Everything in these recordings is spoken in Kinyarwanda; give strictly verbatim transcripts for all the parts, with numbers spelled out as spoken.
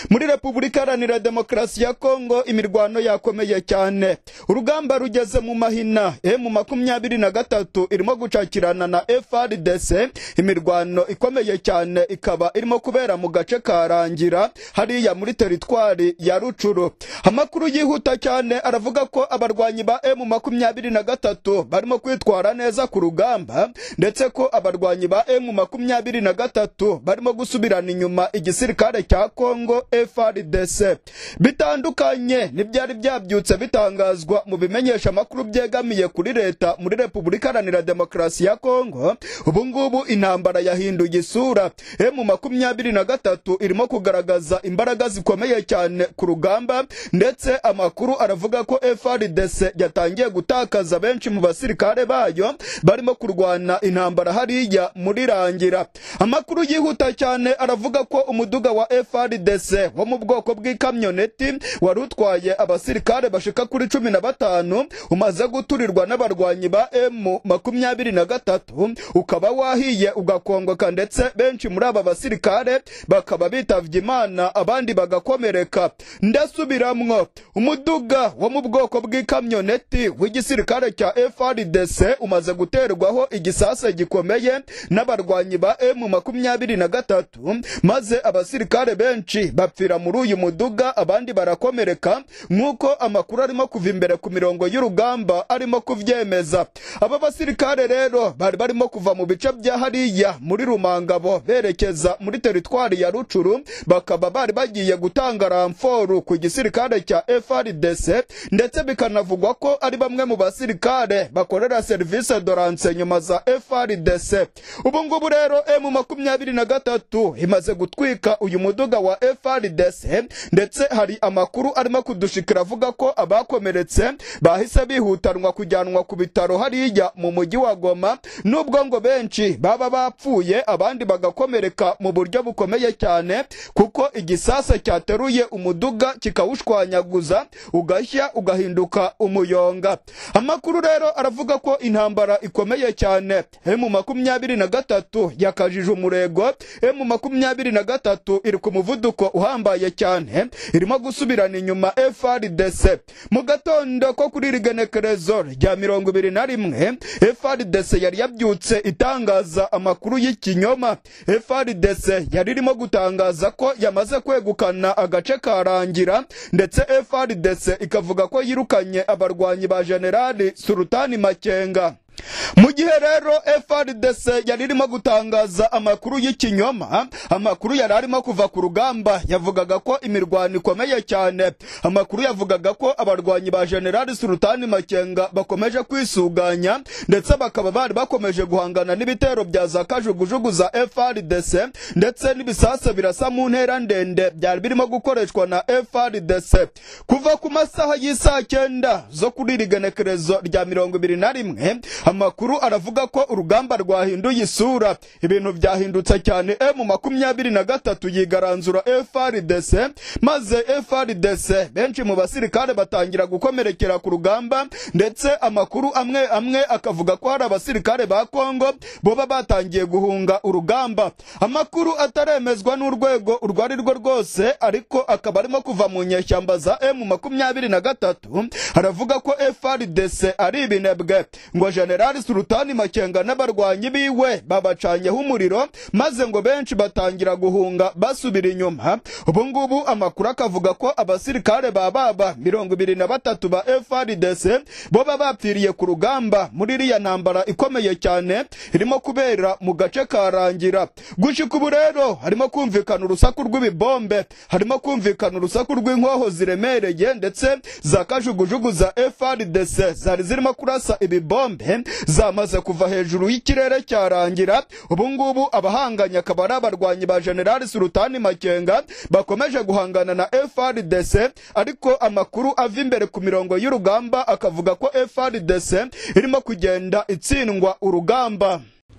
Muri Repubulika Iharanira Demokarasi ya Kongo imirwano yakomeye cyane. Urugamba rugeze mu mahina. M makumyabiri na gatatu irimo gucakirana na F A R D C. Imirwano ikomeye cyane ikaba irimo kubera mu gace karangira hariya muri teritwari ya Rucuru. Amakuru yihuta cyane aravuga ko abarwanyi ba M makumyabiri na gatatu barimo kwitwara neza ku rugamba, ndetse ko abarwanyi ba M makumyabiri na gatatu barimo gusubirana inyuma igisirikare cya Kongo F A R D C. Bitandukanye nibyari byabyutse bitangazwa mu bimenyesha makuru byegamiye kuri leta muri Repubulika Iharanira Demokarasi ya Kongo. Ubu ngubu intambara yahinduye isura. M makumyabiri na gatatu irimo kugaragaza imbaraga zikomeye cyane ku rugamba, ndetse amakuru aravuga ko F A R D C yatangiye gutakaza benshi mu basirikare bayo barimo kurwana intambara hariya muri rangira. Amakuru yihuta cyane aravuga ko umuduga wa F A R D C wo mu bwoko bw'ikamyoneti wari utwaye abasirikare bashika kuri cumi na batanu umaze guturirwa n'abarwanyi ba M makumyabiri na gatatu, ukaba wahiye ugakongoka, ndetse benshi muri aba basirikare bakaba bitavye Imana abandi bagakomereka. Ndasubiramwo, umuduga wo mu bwoko bw'ikamyoneti w'igisirikare cya F A R D C umaze guterwaho igisase gikomeye n'abarwanyi ba M makumyabiri na gatatu, maze abasirikare benshi bapfira muri uyu muduga abandi barakomereka, nk'uko amakuru arimo kuva imbere ku mirongo y'urugamba arimo kuvyemeza. Aba basirikare rero bari barimo kuva mu bice bya hariya muri Rumangabo berekeza muri teritwari ya Rucuru, bakaba bari bagiye gutanga ramforu ku gisirikare cya F A R D C, ndetse bikanavugwa ko ari bamwe mu basirikare bakorera service de renseignement za F A R D C. Ubu ngubu rero M makumyabiri na gatatu imaze gutwika uyu muduga wa F A R D C, ndetse hari amakuru arimo kudushikira avuga ko abakomeretse bahise bihutanwa kujyanwa ku bitaro hariya mu mujyi wa Goma, nubwo ngo benshi baba bapfuye abandi bagakomereka mu buryo bukomeye cyane, kuko igisase cyateruye umuduga kikawushwanyaguza ugashya ugahinduka umuyonga. Amakuru rero aravuga ko intambara ikomeye cyane. M makumyabiri na gatatu yakajije umurego. M makumyabiri na gatatu iri ku muvuduko uhambaye cyane, irimo gusubirana inyuma F A R D C. Mu gatondo ko kuri rigenekerezo rya mirongo ibiri na rimwe F A R D C yari yabyutse itangaza amakuru y'ikinyoma. F A R D C yari irimo gutangaza ko yamaze kwegukana agace karangira, ndetse F A R D C ikavuga ko yirukanye abarwanyi ba Generali Sultani Makenga. Mu gihe rero F A R D C yari irimo gutangaza amakuru y'ikinyoma, amakuru yari arimo kuva ku rugamba yavugaga ko imirwano ikomeye cyane. Amakuru yavugaga ko abarwanyi ba Generali Sultani Makenga bakomeje kwisuganya, ndetse bakaba bari bakomeje guhangana n'ibitero bya za kajugujugu za F A R D C, ndetse n'ibisase birasa mu ntera ndende byari birimo gukoreshwa na F A R D C. Kuva ku masaha y'isaa cyenda zo kuri rigenekerezo rya mirongo ibiri na rimwe, amakuru aravuga ko urugamba rwahinduye isura. Ibintu byahindutse cyane. M makumyabiri na gatatu yigaranzura F A R D C, maze F A R D C benshi mu basirikare batangira gukomerekera ku rugamba, ndetse amakuru amwe amwe akavuga ko hari abasirikare ba Kongo boba batangiye guhunga urugamba. Amakuru ataremezwa n'urwego urwo ari rwo rwose, ariko akaba arimo kuva mu nyeshyamba za M makumyabiri na gatatu, aravuga ko F A R D C ari ibinebwe, ngo Generali Sultani Makenga n'abarwanyi biwe babacanyeho umuriro, maze ngo benshi batangira guhunga basubira inyuma. Ubu ngubu amakuru akavuga ko abasirikare ba baba mirongo ibiri na batatu ba F A R D C boba bapfiriye ku rugamba muri iriya ntambara ikomeye cyane irimo kubera mu gace karangira. Gushika ubu rero harimo kumvikana urusaku rw'ibibombe, harimo kumvikana urusaku rw'inkoho ziremereye, ndetse za kajugujugu za F A R D C zari zirimo kurasa ibibombe zamaze kuva hejuru y'ikirere cyarangira. Ubu ngubu abahanganye akaba ari abarwanyi ba Generali Sultani Makenga bakomeje guhangana na F A R D C, ariko amakuru ava imbere ku mirongo y'urugamba akavuga ko F A R D C irimo kugenda itsindwa urugamba.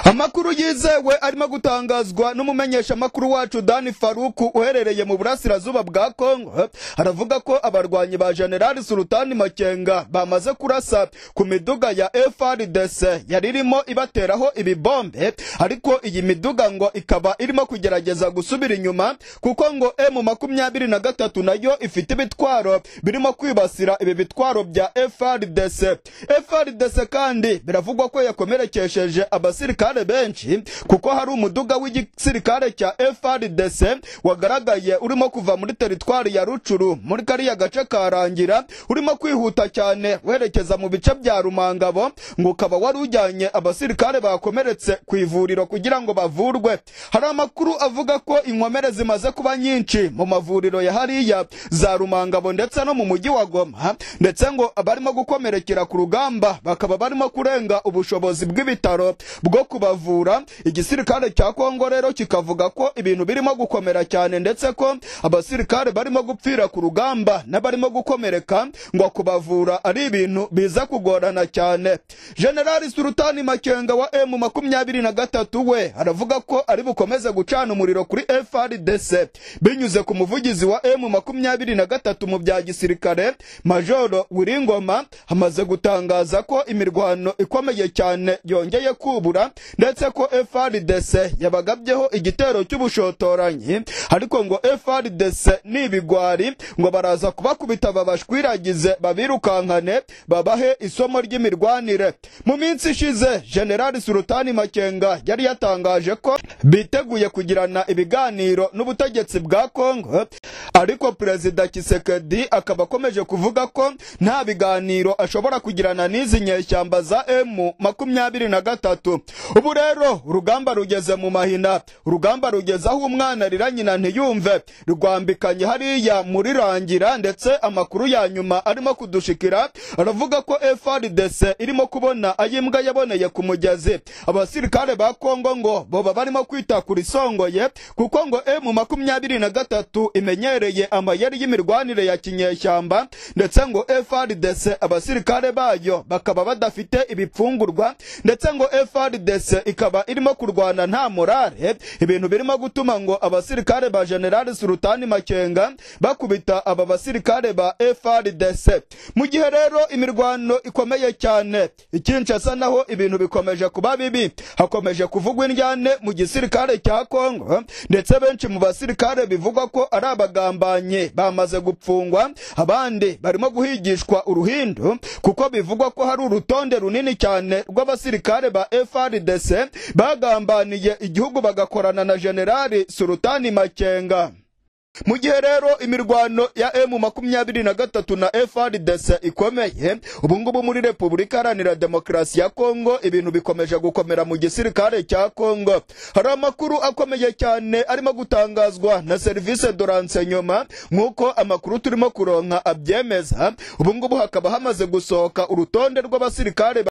Amakuru yizewe arimo gutangazwa n'umumenyesha makuru wacu Dani Faruku uherereye mu burasirazuba bwa Kongo, aravuga ko abarwanyi ba General Sultani Makenga bamaze kurasa ku miduga ya F A R D C yari irimo ibateraho ibibombe, ariko iyi miduga ngo ikaba irimo kugerageza gusubira inyuma kuko ngo M makumyabiri na gatatu nayo ifite ibitwaro birimo kwibasira ibi bitwaro bya F A R D C. F A R D C kandi biravugwa ko yakomerekesheje abasirikare benshi kuko hari umuduga w'igisirikare cya F A R D C wagaragaye urimo kuva muri teritwari ya Rucuru muri kariya gace karangira urimo kwihuta cyane werekeza mu bice bya Rumangabo, ngo ukaba wari ujyanye abasirikare bakomeretse ku ivuriro kugira ngo bavurwe. Hari amakuru avuga ko inkomere zimaze kuba nyinshi mu mavuriro ya hariya za Rumangabo ndetse no mu mujyi wa Goma, ndetse ngo abarimo gukomerekera ku rugamba bakaba barimo kurenga ubushobozi bw'ibitaro bwo kubavura. Igisirikare cya Kongo rero kikavuga ko ibintu birimo gukomera cyane ndetse ko abasirikare barimo gupfira ku rugamba n'abarimo gukomereka ngo kubavura ari ibintu biza kugorana cyane. General Sultani Makenga wa M makumyabiri na gatatu we aravuga ko ari bukomeze gucana umuriro kuri F A R D C binyuze ku muvugizi wa M makumyabiri na gatatu mu bya gisirikare Majoro Wiringoma, hamaze gutangaza ko imirwano ikomeye cyane yongeye kubura ndetse ko F A R D C yabagabyeho igitero cy'ubushotoranyi, ariko ngo F A R D C n'ibigwari ngo baraza kubakubita babashwiragize babirukankane babahe isomo ry'imirwanire. Mu minsi ishize General Sultani Makenga yari yatangaje ko biteguye kugirana ibiganiro n'ubutegetsi bwa Kongo, ariko Perezida Kisekedi akaba akomeje kuvuga ko nta biganiro ashobora kugirana n'izi nyeshyamba za M makumyabiri na gatatu. Ubu rero urugamba rugeze mu mahina, urugamba rugeze aho umwana rira nyina ntiyumve, rwambikanye hariya muri Rangira, ndetse amakuru ya nyuma arimo kudushikira aravuga ko F A R D C irimo kubona ayimbwa yaboneye ku mugezi. Abasirikare ba Kongo ngo boba barimo kwita kuri songoye kuko ngo M makumyabiri na gatatu imenyereye amayeri y'imirwanire ya kinyeshyamba, ndetse ngo F A R D C abasirikare bayo bakaba badafite ibipfungurwa, ndetse ngo F A R D C ikaba irimo kurwana nta morale, ibintu birimo gutuma ngo abasirikare ba General Sultani Makenga bakubita aba basirikare ba F A R D C. Mu gihe rero imirwano ikomeye cyane Kinshasa naho ibintu bikomeje kuba bibi, hakomeje kuvugwa indyane mu gisirikare cya Kongo, ndetse benshi mu basirikare bivugwa ko ari abagambanye bamaze gupfungwa, abandi barimo guhigishwa uruhindu kuko bivugwa ko hari urutonde runini cyane rw'abasirikare ba F A R D C bagambaniye igihugu bagakorana na General Sultani Makenga. Mu gihe rero imirwano ya M makumyabiri na gatatu na F A R D C ikomeye ubu ngubu muri Repubulika Iharanira Demokarasi ya Kongo, ibintu bikomeje gukomera mu gisirikare cya Kongo. Hari amakuru akomeye cyane arimo gutangazwa na Service de Renseignement nk'uko amakuru turimo kuronka abyemeza. Ubu ngubu hakaba hamaze gusohoka urutonde rw'abasirikare